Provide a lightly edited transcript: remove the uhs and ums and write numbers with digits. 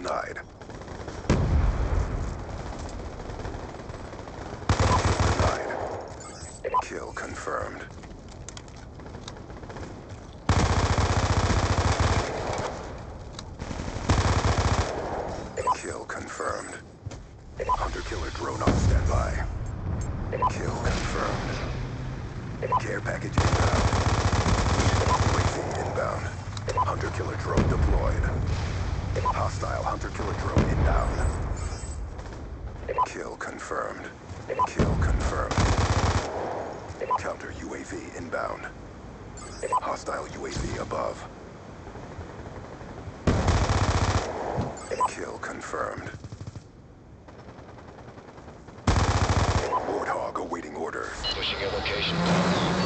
denied. Kill confirmed. Kill confirmed. Hunter-killer drone on standby. Kill confirmed. Care package inbound. UAV inbound. Hunter-killer drone deployed. Hostile hunter-killer drone inbound. Kill confirmed. Kill confirmed. Counter UAV inbound. Hostile UAV above. Kill confirmed. Warthog awaiting orders. Pushing your location.